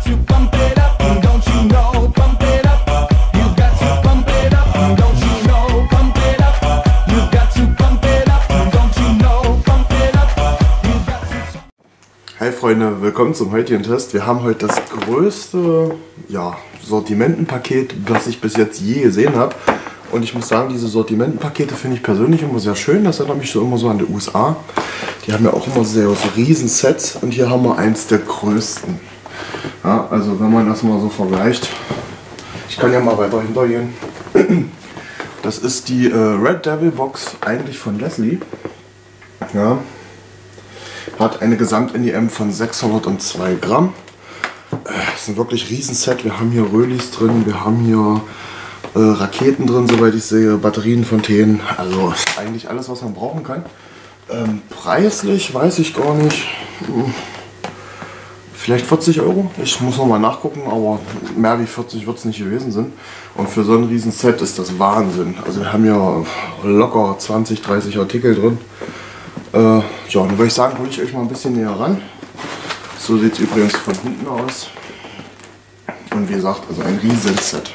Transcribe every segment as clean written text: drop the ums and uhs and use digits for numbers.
to pump it up, don't you know? Pump it up. You got to pump it up, don't you know? Pump it up. You got to pump it up, don't you know? Pump it up. You got to. Hi Freunde, willkommen zum heutigen Test. Wir haben heute das größte Sortimentenpaket, was ich bis jetzt je gesehen habe. Und ich muss sagen, diese Sortimentenpakete finde ich persönlich immer sehr schön. Das erinnert mich so immer so an die USA. Die haben ja auch immer so riesen Sets und hier haben wir eins der größten. Ja, also wenn man das mal so vergleicht, ich kann ja mal weiter hintergehen. Das ist die Red Devil Box eigentlich von Leslie. Ja. Hat eine Gesamt-NEM von 602 Gramm. Das ist ein wirklich riesen Set. Wir haben hier Rölis drin, wir haben hier Raketen drin, soweit ich sehe, Batterien, Fontänen. Also ist eigentlich alles, was man brauchen kann. Preislich weiß ich gar nicht. Vielleicht 40 Euro. Ich muss noch mal nachgucken, aber mehr wie 40 wird es nicht gewesen sein. Und für so ein riesen Set ist das Wahnsinn. Also wir haben hier locker 20, 30 Artikel drin. Ja, dann würde ich sagen, hole ich euch mal ein bisschen näher ran. So sieht es übrigens von hinten aus. Und wie gesagt, also ein riesen Set.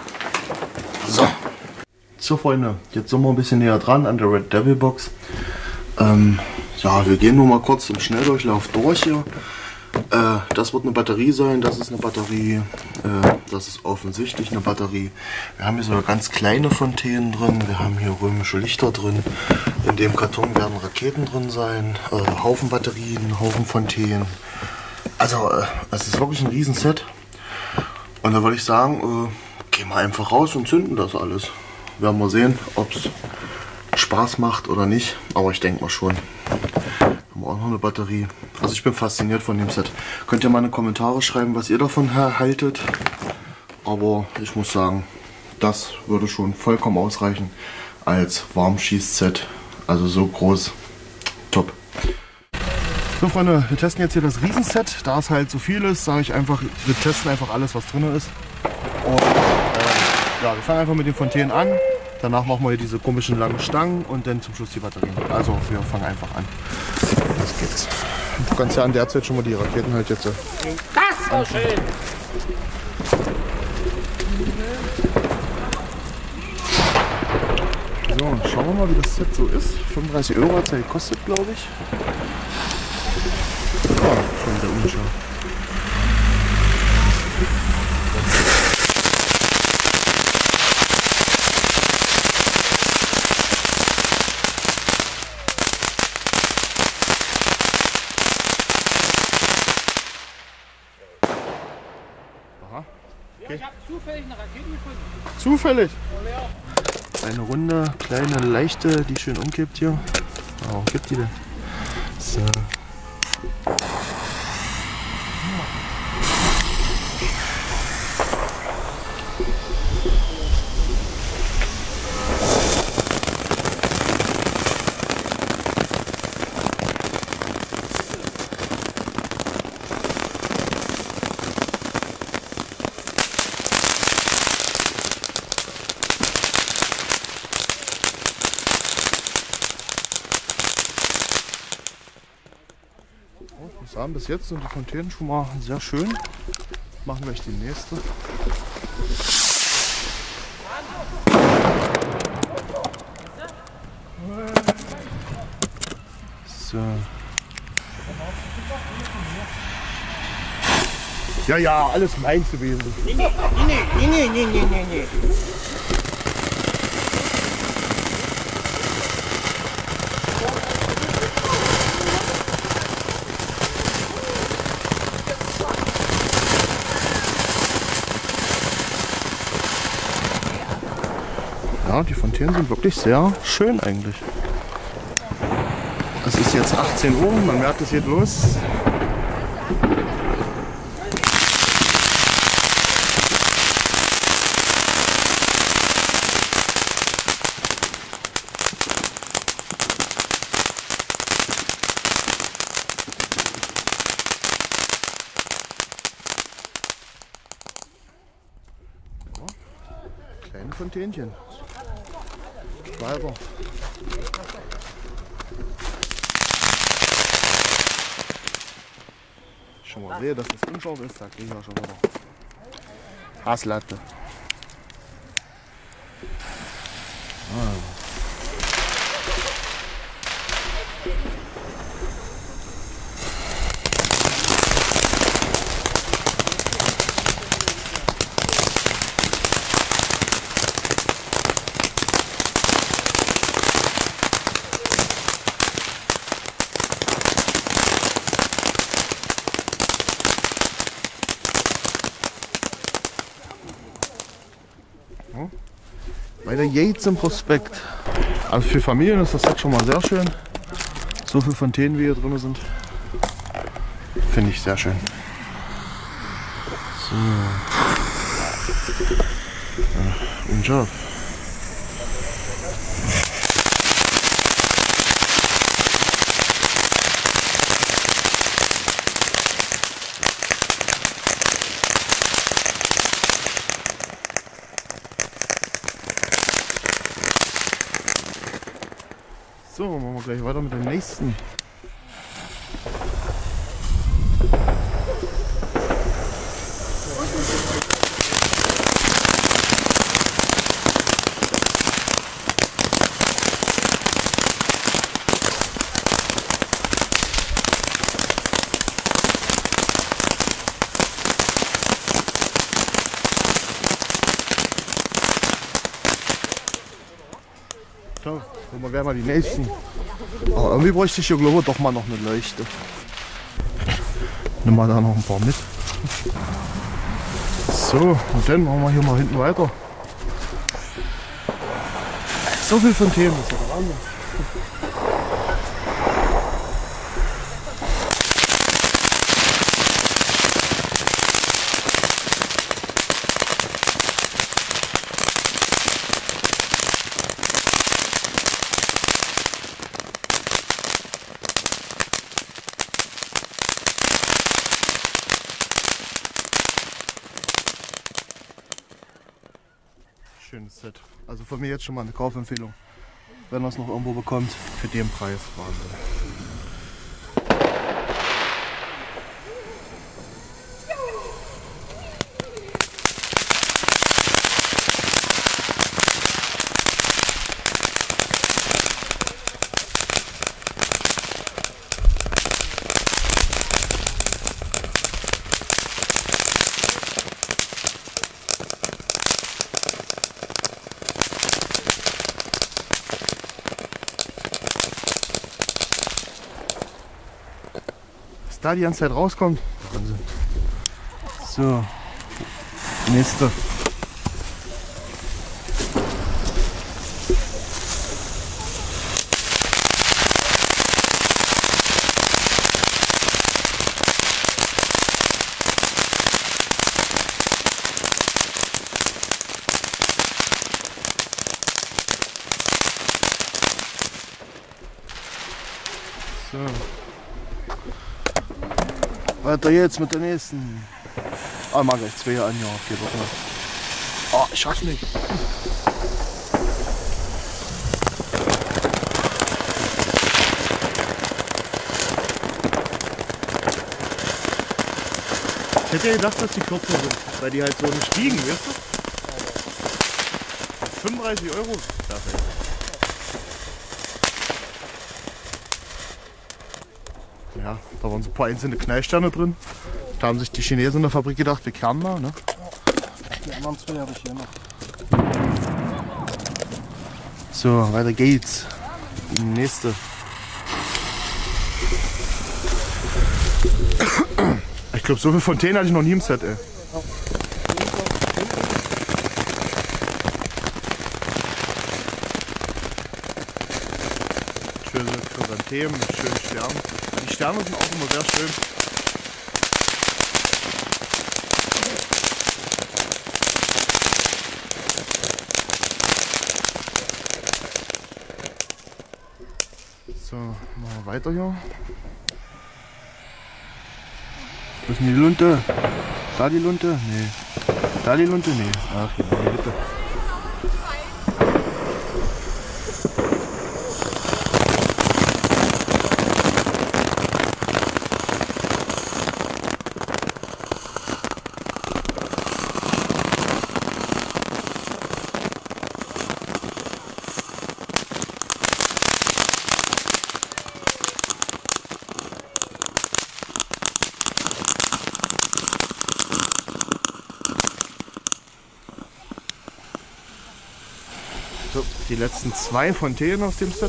So Freunde, jetzt sind wir ein bisschen näher dran an der Red Devil Box. Ja, wir gehen nur mal kurz im Schnelldurchlauf durch hier. Das wird eine Batterie sein, das ist eine Batterie, das ist offensichtlich eine Batterie. Wir haben hier so ganz kleine Fontänen drin, wir haben hier römische Lichter drin. In dem Karton werden Raketen drin sein, Haufen Batterien, Haufen Fontänen. Also es ist wirklich ein riesen Set. Und da würde ich sagen, gehen wir einfach raus und zünden das alles. Werden wir sehen, ob es Spaß macht oder nicht, aber ich denke mal schon. Haben wir auch noch eine Batterie. Also ich bin fasziniert von dem Set. Könnt ihr mal in die Kommentare schreiben, was ihr davon haltet. Aber ich muss sagen, das würde schon vollkommen ausreichen als Warmschießset. Also so groß, top. So Freunde, wir testen jetzt hier das Riesenset. Da es halt so viel ist, sage ich einfach, wir testen einfach alles, was drin ist. Und ja, wir fangen einfach mit den Fontänen an. Danach machen wir hier diese komischen langen Stangen und dann zum Schluss die Batterien. Also wir fangen einfach an. Los geht's. Du kannst ja an der Zeit schon mal die Raketen halt jetzt. Das war schön! So, schauen wir mal, wie das Set so ist. 35 Euro hat es ja gekostet, glaube ich. Ja, schon wieder unscharf. Okay. Ich habe zufällig eine Rakete gefunden. Zufällig? Eine runde, kleine, leichte, die schön umkippt hier. Warum kippt die denn? So. Ich sagen, bis jetzt sind die Fontänen schon mal sehr schön. Machen wir gleich die nächste. So. Ja, alles meins gewesen. Nee. Ja, die Fontänen sind wirklich sehr schön eigentlich. Es ist jetzt 18 Uhr, man merkt, es geht los. Kleine Fontänchen. Schwalber. schon mal sehe, dass das unscharf ist, da kriege ich ja schon wieder Hasslatte. Bei der Yates im Prospekt. Also für Familien ist das jetzt schon mal sehr schön. So viele Fontänen wie hier drin sind. Finde ich sehr schön. So. Unscharf. So, machen wir gleich weiter mit dem nächsten. So, machen wir gleich mal die nächsten. Aber irgendwie bräuchte ich hier, glaube ich, doch mal noch eine Leuchte. Nimm mal da noch ein paar mit. So, und dann machen wir hier mal hinten weiter. So viel Fontänen, das ist ja der Wahnsinn. Schönes Set. Also von mir jetzt schon mal eine Kaufempfehlung. Wenn ihr es noch irgendwo bekommt, für den Preis. Wahnsinn. Da die ganze Zeit rauskommt. Wahnsinn. So, nächste. So. Weiter jetzt mit der nächsten. Ah, mag ich 2 an, ja, geht doch nicht. Oh, ich schaff's nicht. Ich hätte ja gedacht, dass die kürzer sind, weil die halt so nicht wiegen, weißt du? 35 €. Perfekt. Ja, da waren so ein paar einzelne Knallsterne drin. Da haben sich die Chinesen in der Fabrik gedacht, wir kehren mal. Ne? Die anderen 2 habe ich hier noch. So, weiter geht's. Die nächste. Ich glaube, so viel Fontänen hatte ich noch nie im Set, ey. Schöne Chrysanthemen, schöne Sterne. Die Sterne sind auch immer sehr schön. So, machen wir weiter hier. Wo ist denn die Lunte? Da die Lunte? Nee. Da die Lunte? Nee. Ach, hier in der Mitte. die letzten 2 Fontänen aus dem Set.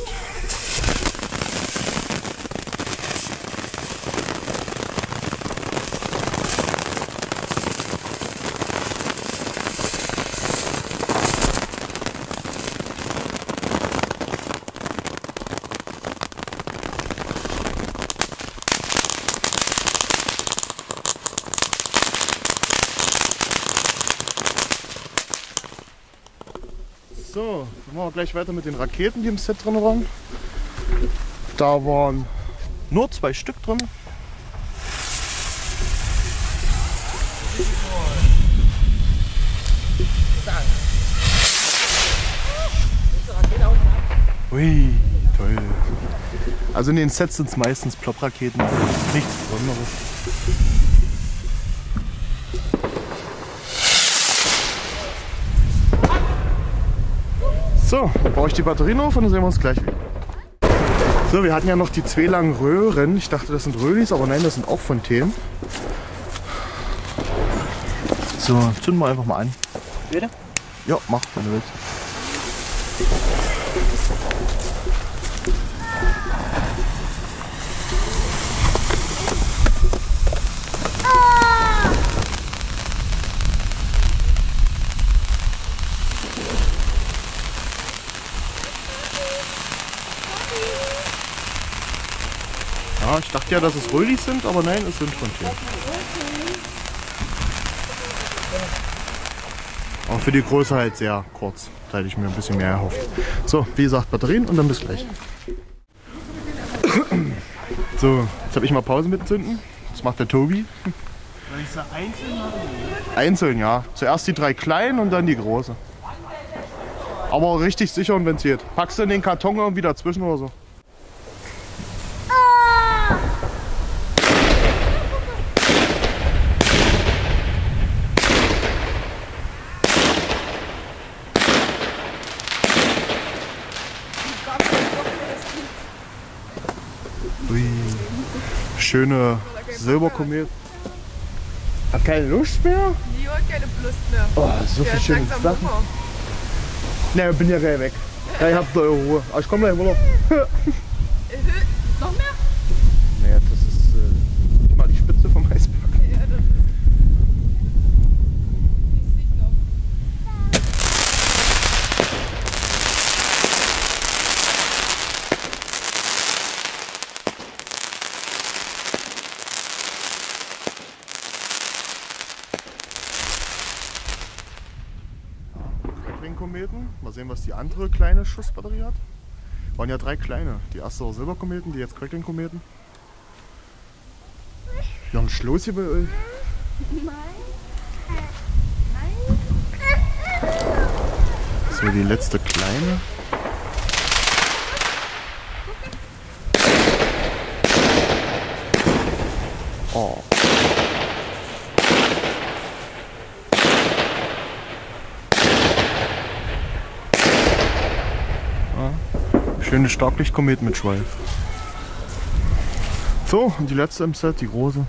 So, dann machen wir gleich weiter mit den Raketen, die im Set drin waren. Da waren nur 2 Stück drin. Ui, toll. Also in den Sets sind es meistens Plop-Raketen, nichts Besonderes. So, dann baue ich die Batterien auf und dann sehen wir uns gleich wieder. So, wir hatten ja noch die 2 langen Röhren. Ich dachte, das sind Röhlis, aber nein, das sind auch Fontänen. So, zünden wir einfach mal an. Bitte? Ja, mach, wenn du willst. Ja, ich dachte ja, dass es Röhlis sind, aber nein, es sind Fontänen. Aber für die Größe halt sehr kurz. Da hätte ich mir ein bisschen mehr erhofft. So, wie gesagt, Batterien und dann bis gleich. So, jetzt habe ich mal Pause mit Zünden. Das macht der Tobi. Soll ich sie einzeln machen? Einzeln, ja. Zuerst die 3 kleinen und dann die große. Aber richtig sicher und wenn es geht. Packst du in den Karton irgendwie dazwischen oder so? Ui, schöne Silberkomet. Hat keine Lust mehr? Die hat keine Lust mehr. Oh, so Der viel hat schöne langsam Sachen. Hunger. Ne, bin ja gleich weg. Ja, ich hab da eure Ruhe. Aber ich komm gleich wieder. Noch mehr? Naja, das ist nicht mal die Spitze vom Eisberg. Ja, das ist nicht sicher. Kometen. Mal sehen, was die andere kleine Schussbatterie hat. Waren ja 3 kleine. Die erste war Silberkometen, die jetzt Crackling-Kometen. Ja, ein Schloss hier bei euch. So, die letzte kleine. Oh. Schöne Starklichtkometen mit Schweif. So, und die letzte im Set, die große.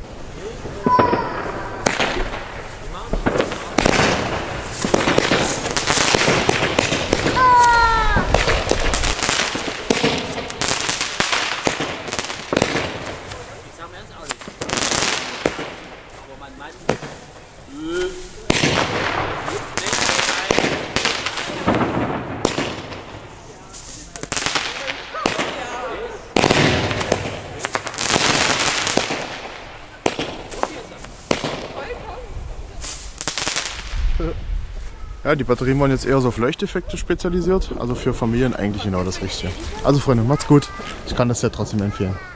Ja, die Batterien waren jetzt eher so auf Leuchteffekte spezialisiert, also für Familien eigentlich genau das Richtige. Also Freunde, macht's gut. Ich kann das ja trotzdem empfehlen.